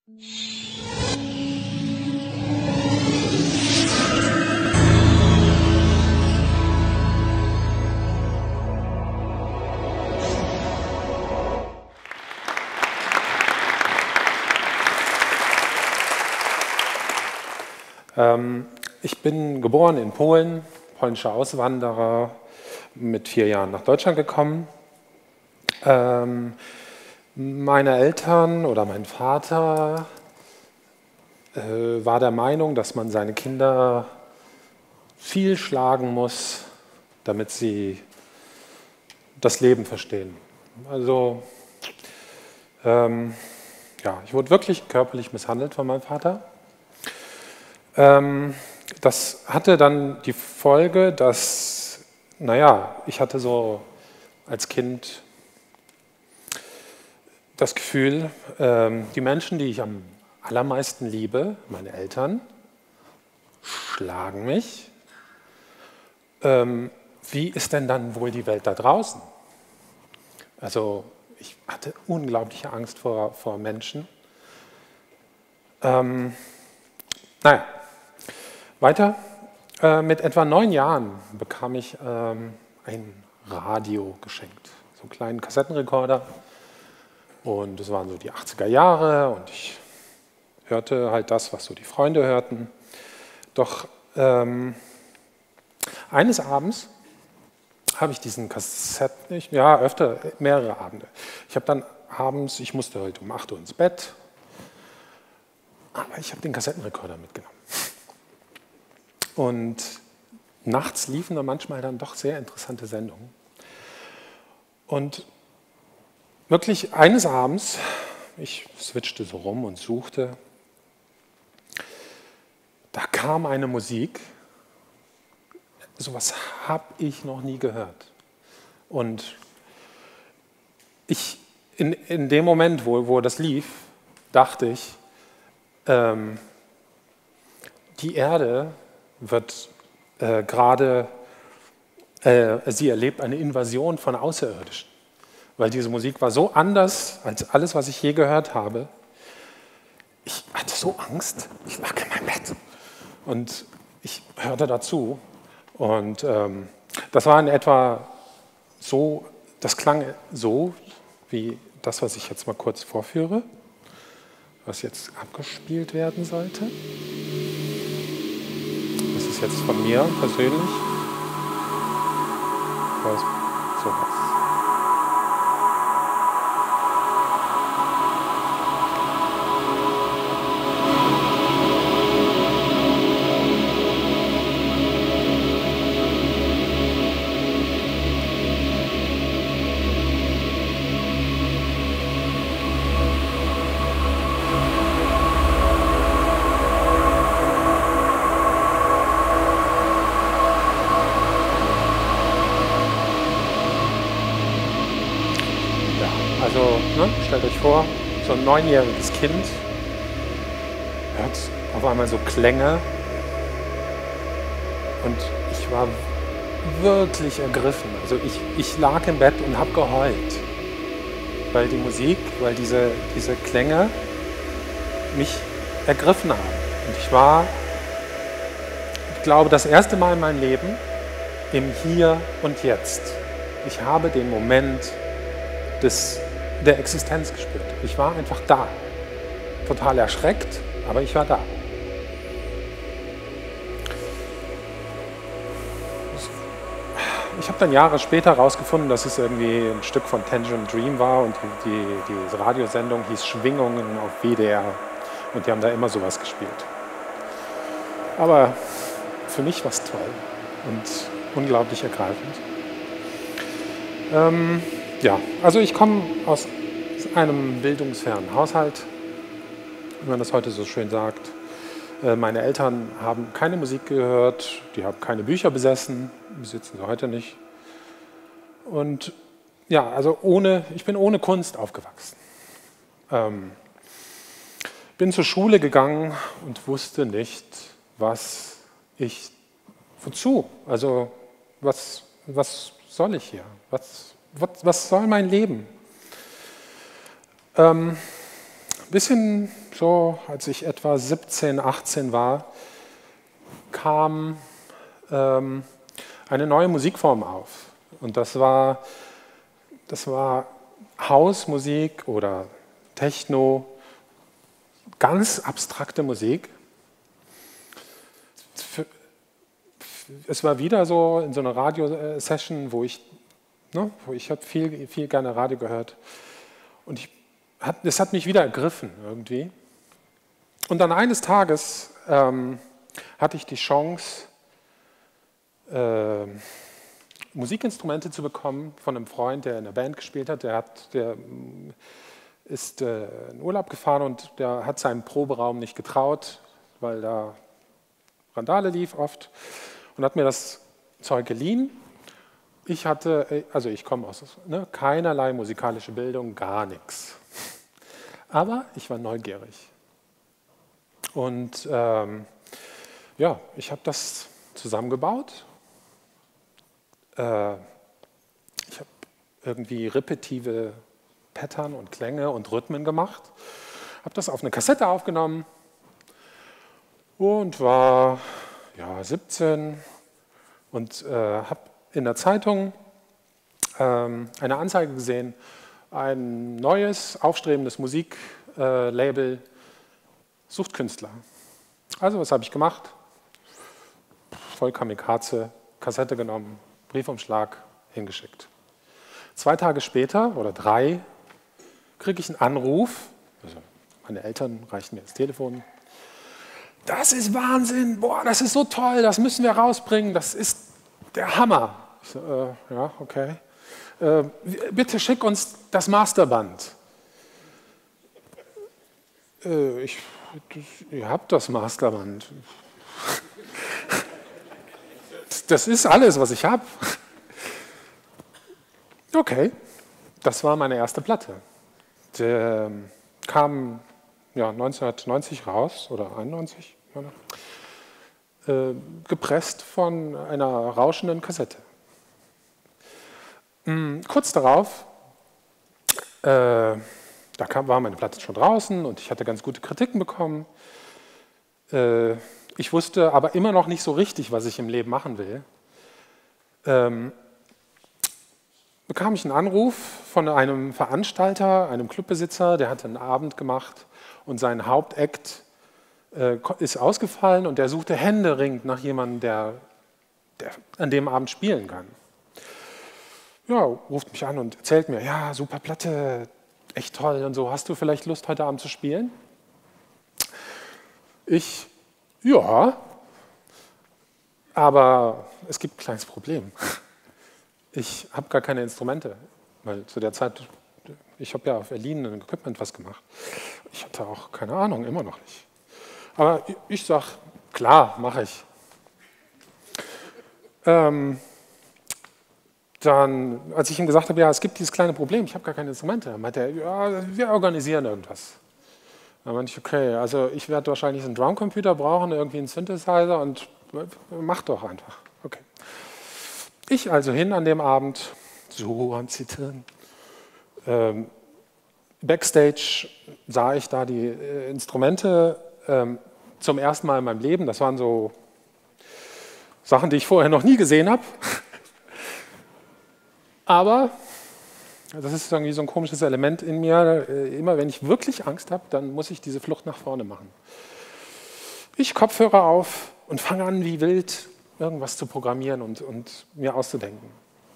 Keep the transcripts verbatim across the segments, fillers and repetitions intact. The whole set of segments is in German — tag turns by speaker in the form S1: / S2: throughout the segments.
S1: Ähm, ich bin geboren in Polen, polnischer Auswanderer, mit vier Jahren nach Deutschland gekommen. Ähm, meine Eltern oder mein Vater äh, war der Meinung, dass man seine Kinder viel schlagen muss, damit sie das Leben verstehen. Also, ähm, ja, ich wurde wirklich körperlich misshandelt von meinem Vater. Ähm, das hatte dann die Folge, dass, naja, ich hatte so als Kind das Gefühl, ähm, die Menschen, die ich am allermeisten liebe, meine Eltern, schlagen mich. Ähm, wie ist denn dann wohl die Welt da draußen? Also ich hatte unglaubliche Angst vor, vor Menschen. Ähm, naja, weiter. Äh, mit etwa neun Jahren bekam ich ähm, ein Radio geschenkt, so einen kleinen Kassettenrekorder. Und es waren so die achtziger Jahre und ich hörte halt das, was so die Freunde hörten. Doch ähm, eines Abends habe ich diesen Kassetten, ich, ja öfter, mehrere Abende. Ich habe dann abends, ich musste heute um acht Uhr ins Bett, aber ich habe den Kassettenrekorder mitgenommen. Und nachts liefen da manchmal dann doch sehr interessante Sendungen. Und wirklich eines Abends, ich switchte so rum und suchte, da kam eine Musik, sowas habe ich noch nie gehört. Und ich, in, in dem Moment, wo, wo das lief, dachte ich, ähm, die Erde wird äh, gerade, äh, sie erlebt eine Invasion von Außerirdischen. Weil diese Musik war so anders als alles, was ich je gehört habe. Ich hatte so Angst, ich lag in meinem Bett und ich hörte dazu. Und ähm, das war in etwa so, das klang so wie das, was ich jetzt mal kurz vorführe, was jetzt abgespielt werden sollte. Das ist jetzt von mir persönlich. Was, sowas. Also, ne, stellt euch vor, so ein neunjähriges Kind hört auf einmal so Klänge und ich war wirklich ergriffen. Also ich, ich lag im Bett und habe geheult, weil die Musik, weil diese, diese Klänge mich ergriffen haben. Und ich war, ich glaube, das erste Mal in meinem Leben im Hier und Jetzt. Ich habe den Moment des der Existenz gespürt. Ich war einfach da. Total erschreckt, aber ich war da. Ich habe dann Jahre später herausgefunden, dass es irgendwie ein Stück von Tangerine Dream war und die, die, die Radiosendung hieß Schwingungen auf W D R und die haben da immer sowas gespielt. Aber für mich war es toll und unglaublich ergreifend. Ähm, Ja, also ich komme aus einem bildungsfernen Haushalt, wie man das heute so schön sagt. Meine Eltern haben keine Musik gehört, die haben keine Bücher besessen, besitzen sie heute nicht. Und ja, also ohne, ich bin ohne Kunst aufgewachsen. Ähm, bin zur Schule gegangen und wusste nicht, was ich, wozu, also was, was soll ich hier, was Was, was soll mein Leben? Ähm, ein bisschen so als ich etwa siebzehn, achtzehn war, kam ähm, eine neue Musikform auf. Und das war, das war Hausmusik oder Techno, ganz abstrakte Musik. Es war wieder so in so einer Radiosession, wo ich, ne, wo ich habe viel, viel gerne Radio gehört. Und ich, es hat mich wieder ergriffen irgendwie. Und dann eines Tages ähm, hatte ich die Chance, äh, Musikinstrumente zu bekommen von einem Freund, der in der Band gespielt hat. Der, hat, der ist äh, in Urlaub gefahren und der hat seinen Proberaum nicht getraut, weil da Randale lief oft, und hat mir das Zeug geliehen. Ich hatte, also ich komme aus, ne, keinerlei musikalische Bildung, gar nichts. Aber ich war neugierig. Und ähm, ja, ich habe das zusammengebaut. Äh, ich habe irgendwie repetitive Pattern und Klänge und Rhythmen gemacht. Habe das auf eine Kassette aufgenommen und war ja, siebzehn und äh, habe in der Zeitung ähm, eine Anzeige gesehen, ein neues, aufstrebendes Musiklabel äh, sucht Künstler. Also was habe ich gemacht? Voll Kamikaze, Kassette genommen, Briefumschlag, hingeschickt. Zwei Tage später oder drei kriege ich einen Anruf, also meine Eltern reichen mir das Telefon. Das ist Wahnsinn, boah, das ist so toll, das müssen wir rausbringen, das ist der Hammer. Ich so, äh, ja, okay. Äh, bitte schick uns das Masterband. Äh, ich, das, ihr habt das Masterband. Das ist alles, was ich habe. Okay, das war meine erste Platte. Der kam ja, neunzehnhundertneunzig raus, oder einundneunzig, äh, gepresst von einer rauschenden Kassette. Mhm, kurz darauf, äh, da kam, war meine Platte schon draußen und ich hatte ganz gute Kritiken bekommen. Äh, ich wusste aber immer noch nicht so richtig, was ich im Leben machen will. Ähm, bekam ich einen Anruf von einem Veranstalter, einem Clubbesitzer, der hatte einen Abend gemacht und sein Hauptakt äh, ist ausgefallen und der suchte händeringend nach jemandem, der, der an dem Abend spielen kann. Ja, ruft mich an und erzählt mir, ja, super Platte, echt toll und so, hast du vielleicht Lust, heute Abend zu spielen? Ich, ja, aber es gibt ein kleines Problem. Ich habe gar keine Instrumente, weil zu der Zeit, ich habe ja auf Berlin ein Equipment was gemacht. Ich hatte auch keine Ahnung, immer noch nicht. Aber ich sage, klar, mache ich. Ähm, dann, als ich ihm gesagt habe, ja, es gibt dieses kleine Problem, ich habe gar keine Instrumente, dann meinte er, ja, wir organisieren irgendwas. Dann meinte ich, okay, also ich werde wahrscheinlich einen Drumcomputer brauchen, irgendwie einen Synthesizer und mach doch einfach. Okay. Ich also hin an dem Abend, so am Zittern. Ähm, Backstage sah ich da die äh, Instrumente ähm, zum ersten Mal in meinem Leben. Das waren so Sachen, die ich vorher noch nie gesehen habe. Aber das ist irgendwie so ein komisches Element in mir. Äh, immer wenn ich wirklich Angst habe, dann muss ich diese Flucht nach vorne machen. Ich Kopfhörer auf und fange an, wie wild irgendwas zu programmieren und, und mir auszudenken.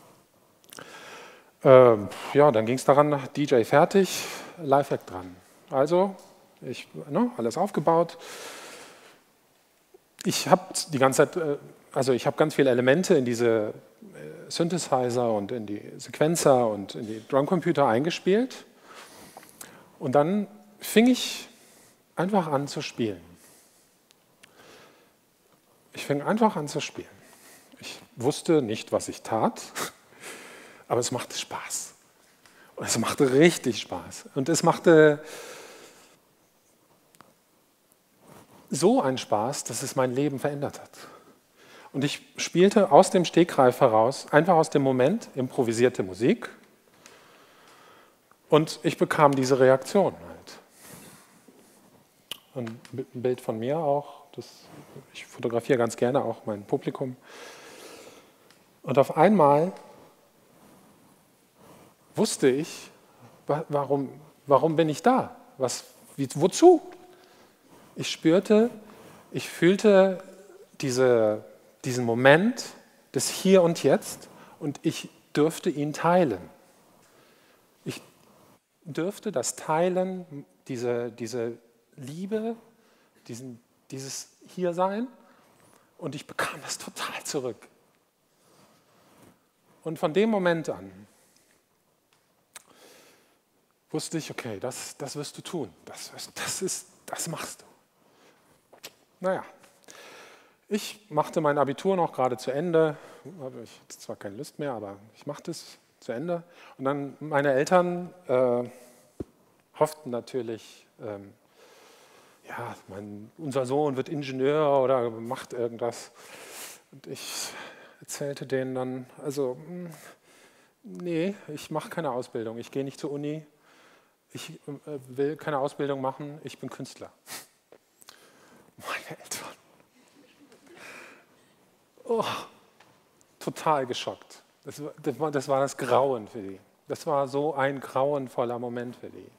S1: Ähm, ja, dann ging es daran, D J fertig, Live-Act dran. Also, ich, ne, alles aufgebaut. Ich habe die ganze Zeit, äh, also ich habe ganz viele Elemente in diese äh, Synthesizer und in die Sequenzer und in die Drumcomputer eingespielt. Und dann fing ich einfach an zu spielen. Ich fing einfach an zu spielen. Ich wusste nicht, was ich tat, aber es machte Spaß. Und es machte richtig Spaß. Und es machte so einen Spaß, dass es mein Leben verändert hat. Und ich spielte aus dem Stegreif heraus, einfach aus dem Moment, improvisierte Musik. Und ich bekam diese Reaktion halt. ein Bild von mir auch. Das, ich fotografiere ganz gerne auch mein Publikum. Und auf einmal wusste ich, warum, warum bin ich da? Was, wie, wozu? Ich spürte, ich fühlte diese, diesen Moment des Hier und Jetzt und ich dürfte ihn teilen. Ich dürfte das teilen, diese, diese Liebe, diesen, dieses Hiersein, und ich bekam das total zurück. Und von dem Moment an wusste ich, okay, das, das wirst du tun, das, das, ist, das machst du. Naja, ich machte mein Abitur noch gerade zu Ende, ich hatte zwar keine Lust mehr, aber ich machte es zu Ende. Und dann meine Eltern äh, hofften natürlich, ähm, ja, mein, unser Sohn wird Ingenieur oder macht irgendwas. Und ich erzählte denen dann, also, mh, nee, ich mache keine Ausbildung, ich gehe nicht zur Uni, ich äh, will keine Ausbildung machen, ich bin Künstler. Meine Eltern. Oh, total geschockt. Das, das, war, das war das Grauen für die. Das war so ein grauenvoller Moment für die.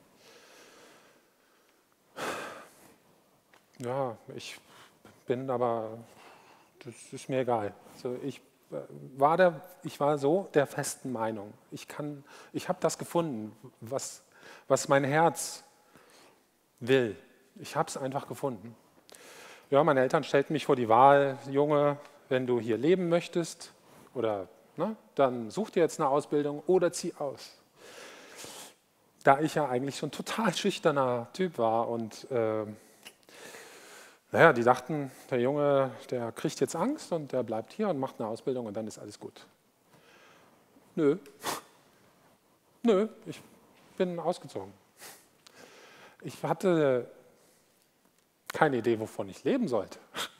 S1: Ja, ich bin aber, das ist mir egal. Also ich, war der, ich war so der festen Meinung. Ich, kann, ich habe das gefunden, was, was mein Herz will. Ich habe es einfach gefunden. Ja, meine Eltern stellten mich vor die Wahl, Junge, wenn du hier leben möchtest, oder, ne, dann such dir jetzt eine Ausbildung oder zieh aus. Da ich ja eigentlich so ein total schüchterner Typ war und äh, naja, die dachten, der Junge, der kriegt jetzt Angst und der bleibt hier und macht eine Ausbildung und dann ist alles gut. Nö, nö, ich bin ausgezogen. Ich hatte keine Idee, wovon ich leben sollte.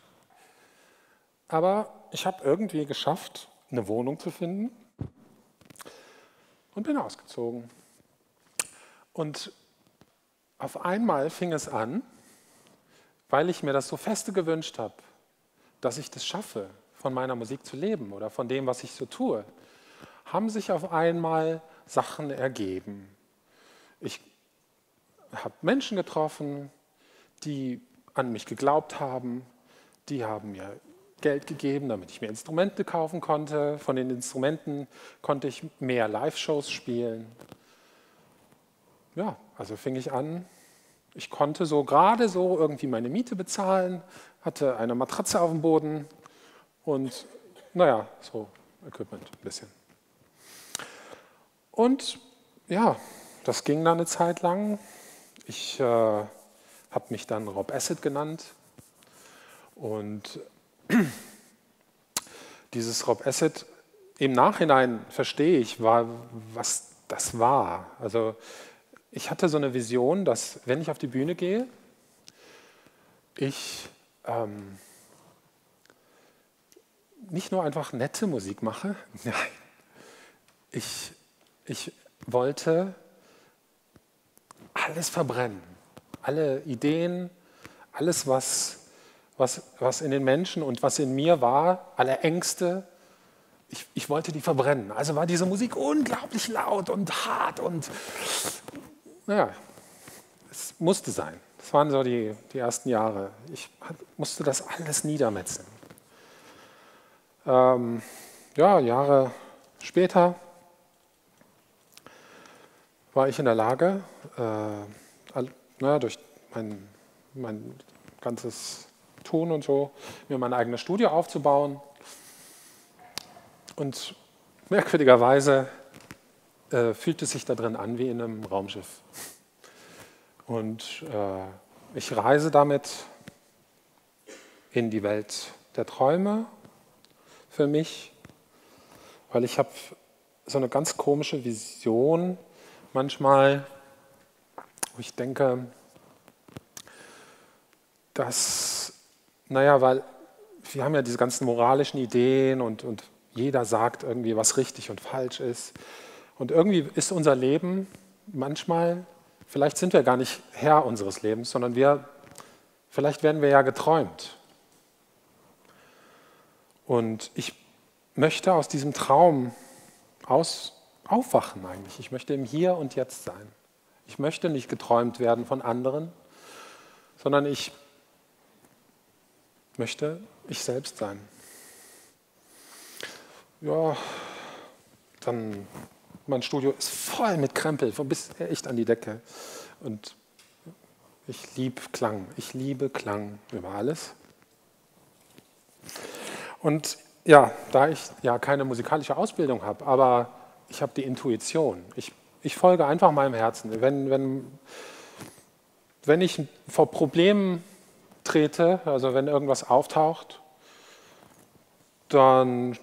S1: Aber ich habe irgendwie geschafft, eine Wohnung zu finden und bin ausgezogen. Und auf einmal fing es an, weil ich mir das so feste gewünscht habe, dass ich das schaffe, von meiner Musik zu leben oder von dem, was ich so tue, haben sich auf einmal Sachen ergeben. Ich habe Menschen getroffen, die an mich geglaubt haben, die haben mir Geld gegeben, damit ich mir Instrumente kaufen konnte. Von den Instrumenten konnte ich mehr Live-Shows spielen. Ja, also fing ich an, ich konnte so gerade so irgendwie meine Miete bezahlen, hatte eine Matratze auf dem Boden und naja, so Equipment ein bisschen. Und ja, das ging dann eine Zeit lang. Ich äh, habe mich dann Rob Acid genannt und dieses Rob Acid, im Nachhinein verstehe ich, war, was das war. Also ich hatte so eine Vision, dass wenn ich auf die Bühne gehe, ich ähm, nicht nur einfach nette Musik mache, nein, ich, ich wollte alles verbrennen, alle Ideen, alles, was, was, was in den Menschen und was in mir war, alle Ängste, ich, ich wollte die verbrennen. Also war diese Musik unglaublich laut und hart und naja, es musste sein. Das waren so die, die ersten Jahre. Ich musste das alles niedermetzeln. Ähm, ja, Jahre später war ich in der Lage, äh, na, durch mein, mein ganzes Tun und so, mir mein eigenes Studio aufzubauen. Und merkwürdigerweise äh, fühlt es sich da drin an wie in einem Raumschiff. Und äh, ich reise damit in die Welt der Träume für mich, weil ich habe so eine ganz komische Vision manchmal, wo ich denke, dass, naja, weil wir haben ja diese ganzen moralischen Ideen und, und jeder sagt irgendwie, was richtig und falsch ist. Und irgendwie ist unser Leben manchmal, vielleicht sind wir gar nicht Herr unseres Lebens, sondern wir Vielleicht werden wir ja geträumt. Und ich möchte aus diesem Traum aus, aufwachen eigentlich. Ich möchte im Hier und Jetzt sein. Ich möchte nicht geträumt werden von anderen, sondern ich möchte ich selbst sein. Ja, dann, mein Studio ist voll mit Krempel, von bis echt an die Decke. Und ich liebe Klang, ich liebe Klang über alles. Und ja, da ich ja keine musikalische Ausbildung habe, aber ich habe die Intuition. Ich, ich folge einfach meinem Herzen. Wenn, wenn, wenn ich vor Problemen trete, also wenn irgendwas auftaucht, dann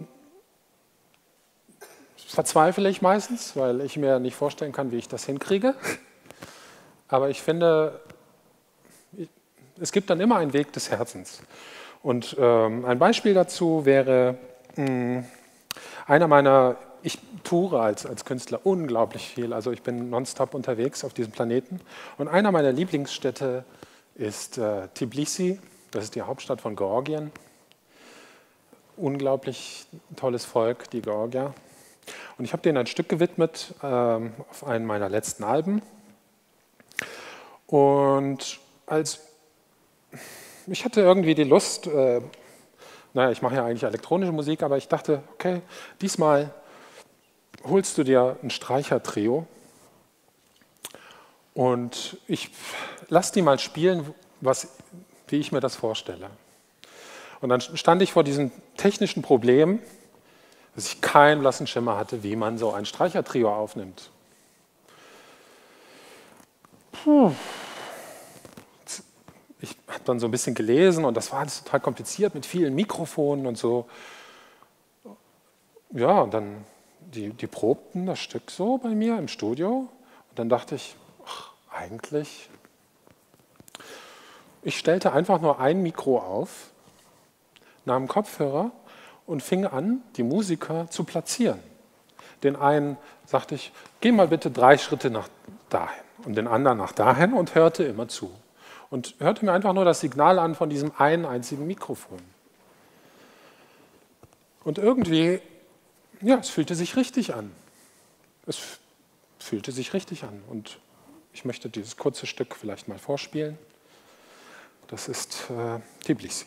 S1: verzweifle ich meistens, weil ich mir nicht vorstellen kann, wie ich das hinkriege. Aber ich finde, es gibt dann immer einen Weg des Herzens. Und ähm, ein Beispiel dazu wäre mh, einer meiner, ich toure als, als Künstler unglaublich viel, also ich bin nonstop unterwegs auf diesem Planeten. Und einer meiner Lieblingsstädte ist äh, Tbilisi, das ist die Hauptstadt von Georgien. Unglaublich tolles Volk, die Georgier. Und ich habe denen ein Stück gewidmet ähm, auf einem meiner letzten Alben. Und als ich hatte irgendwie die Lust, äh, naja, ich mache ja eigentlich elektronische Musik, aber ich dachte, okay, diesmal holst du dir ein Streichertrio und ich lass die mal spielen, was, wie ich mir das vorstelle. Und dann stand ich vor diesem technischen Problem, dass ich keinen blassen Schimmer hatte, wie man so ein Streichertrio aufnimmt. Puh. Ich habe dann so ein bisschen gelesen und das war alles total kompliziert mit vielen Mikrofonen und so. Ja, und dann, die, die probten das Stück so bei mir im Studio und dann dachte ich, ach, eigentlich, ich stellte einfach nur ein Mikro auf, nahm Kopfhörer und fing an, die Musiker zu platzieren. Den einen sagte ich, geh mal bitte drei Schritte nach dahin und den anderen nach dahin und hörte immer zu. Und hörte mir einfach nur das Signal an von diesem einen einzigen Mikrofon. Und irgendwie, ja, es fühlte sich richtig an. Es fühlte sich richtig an. Und ich möchte dieses kurze Stück vielleicht mal vorspielen. Das ist äh, Tbilisi.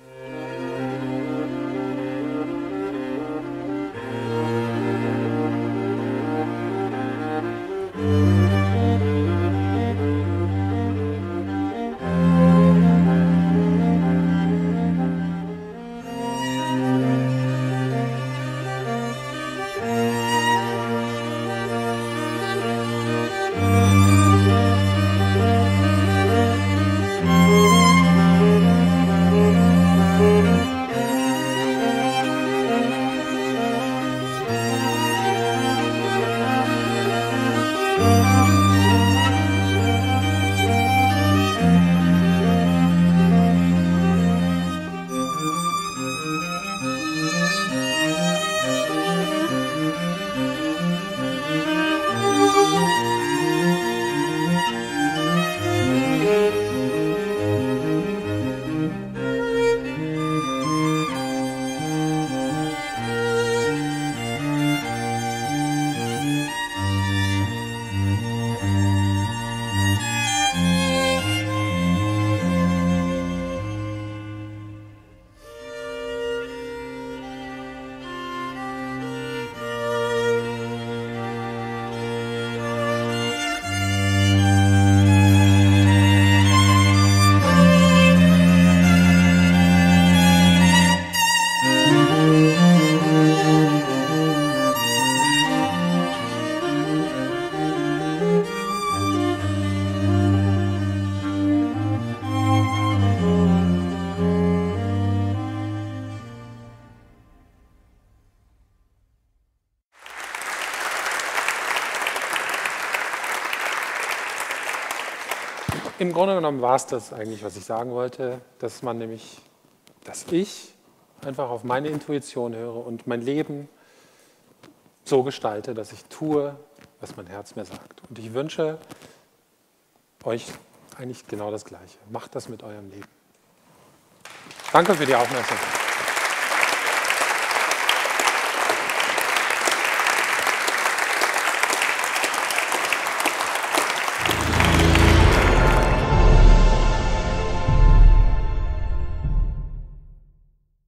S1: Im Grunde genommen war es das eigentlich, was ich sagen wollte, dass man nämlich, dass ich einfach auf meine Intuition höre und mein Leben so gestalte, dass ich tue, was mein Herz mir sagt. Und ich wünsche euch eigentlich genau das Gleiche. Macht das mit eurem Leben. Danke für die Aufmerksamkeit.